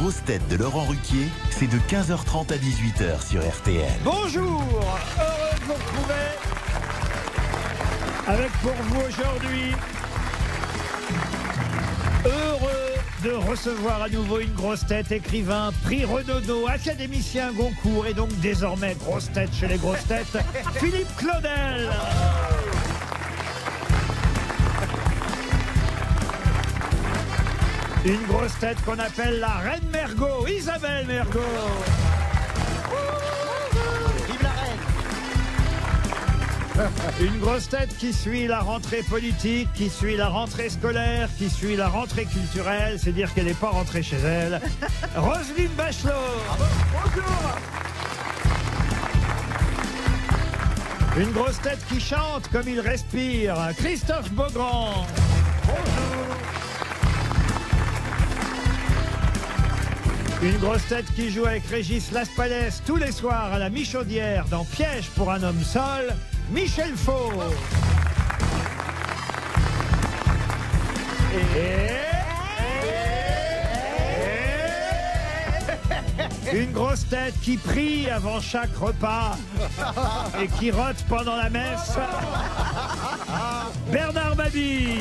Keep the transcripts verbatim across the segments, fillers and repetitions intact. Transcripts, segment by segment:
grosses têtes de Laurent Ruquier, c'est de quinze heures trente à dix-huit heures sur R T L. Bonjour, heureux de vous retrouver avec pour vous aujourd'hui, heureux de recevoir à nouveau une grosse tête, écrivain, prix Renaudot, académicien Goncourt et donc désormais grosse tête chez les grosses têtes, Philippe Claudel. Une grosse tête qu'on appelle la Reine Mergot, Isabelle Mergot. Vive la reine. Une grosse tête qui suit la rentrée politique, qui suit la rentrée scolaire, qui suit la rentrée culturelle, c'est dire qu'elle n'est pas rentrée chez elle. Roselyne Bachelot. Bonjour. Une grosse tête qui chante comme il respire, Christophe Beaugrand. Bonjour. Une grosse tête qui joue avec Régis Laspalès tous les soirs à la Michaudière dans Piège pour un homme seul, Michel Faux. Et... Et... Une grosse tête qui prie avant chaque repas et qui rote pendant la messe, Bernard Mabille.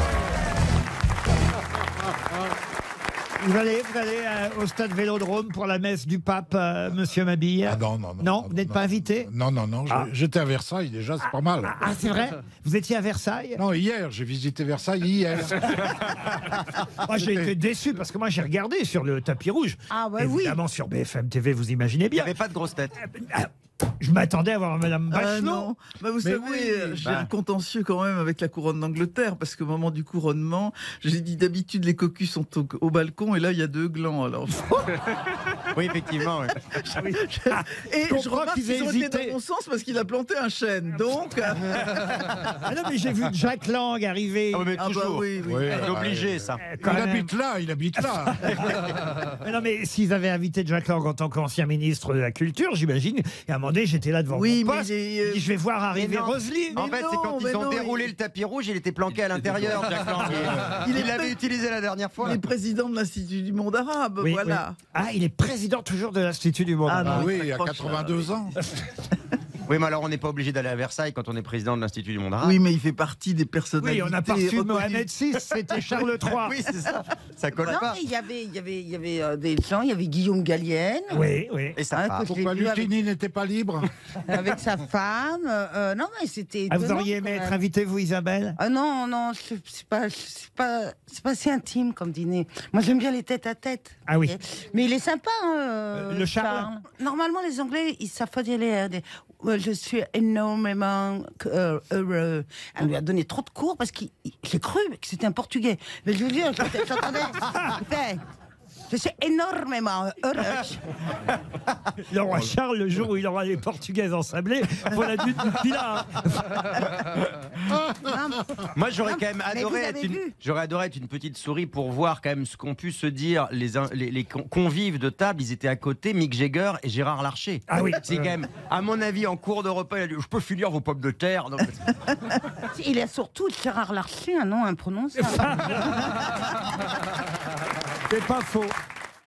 Vous allez, vous allez euh, au stade Vélodrome pour la messe du pape, euh, monsieur Mabille? Ah non, non, non. Non, vous n'êtes pas invité? Non, non, non. Ah. J'étais à Versailles déjà, c'est pas mal. Ah, ah, c'est vrai? Vous étiez à Versailles? Non, hier, j'ai visité Versailles hier. Moi, j'ai été déçu parce que moi, j'ai regardé sur le tapis rouge. Ah, ouais, oui. Évidemment, sur B F M T V, vous imaginez Il n'y bien. avait pas de grosse tête. Ah, je m'attendais à voir Madame Bachelot. Euh, non, bah, vous Mais savez, oui, euh, j'ai bah. un contentieux quand même avec la couronne d'Angleterre, parce qu'au moment du couronnement, j'ai dit d'habitude les cocus sont au, au balcon, et là il y a deux glands. Alors. Oui, effectivement. Ouais. Et Je je comprends remarque qu'ils qu'ils aient ont été hésité. dans mon sens parce qu'il a planté un chêne. Donc, euh, Ah non, mais j'ai vu Jack Lang arriver. Ah oui, mais ah bah toujours. oui, oui. Oui, C'est obligé, ça. Euh, Il quand même. habite là, il habite là. Mais non, mais s'ils avaient invité Jack Lang en tant qu'ancien ministre de la Culture, j'imagine, et à un moment donné, j'étais là devant Oui, mon mais poste, il est, euh, je dis, je vais voir arriver non. Roselyne. En Mais fait, c'est non, quand mais ils ont non, déroulé il- le tapis rouge, il était planqué à l'intérieur, Jack Lang. Il Il est l'avait pré- utilisé la dernière fois. il est président de l'Institut du monde arabe, Oui, voilà. oui. Ah, il est président toujours de l'Institut du monde Ah, arabe. Ah non, oui, très il y a proche, quatre-vingt-deux ans. Oui, mais alors on n'est pas obligé d'aller à Versailles quand on est président de l'Institut du monde arabe. Oui, mais il fait partie des personnalités. Oui, on a pas reçu reconnues. Mohamed six, c'était Charles trois. Oui, c'est ça. Ça colle Non, pas. mais il y avait, il y avait, il y avait euh, des gens, il y avait Guillaume Gallienne Oui, oui. Et ça Hein, part. que je l'ai Pourquoi vu avec, Lucini n'était pas libre? avec sa femme. euh, non, mais c'était. Ah, vous étonnant, auriez aimé quand être même. invité, vous, Isabelle? Ah non, non, c'est c'est pas, c'est pas, c'est pas si intime comme dîner. Moi, j'aime bien les têtes à tête. Ah oui. vous voyez. Mais il est sympa, hein, euh, le Charles. Normalement, les Anglais, ils savent pas dire les R D. Ouais, je suis énormément euh, heureux. Elle lui a donné trop de cours parce qu'il, il- j'ai cru que c'était un Portugais. Mais je vous dis, j'entendais, il fait, je suis énormément heureux. Le roi Charles, le jour où il aura les Portugaises ensablées, voilà du là. Moi, j'aurais quand même Mais adoré vous être avez une, vu. j'aurais adoré être une petite souris pour voir quand même ce qu'ont pu se dire les, in- les, les con- convives de table. Ils étaient à côté, Mick Jagger et Gérard Larcher. Ah oui. C'est quand même, à mon avis, en cours de repas, il a dit, je peux finir vos pommes de terre. Donc, Il a surtout Gérard Larcher, un nom imprononçable. C'est pas faux.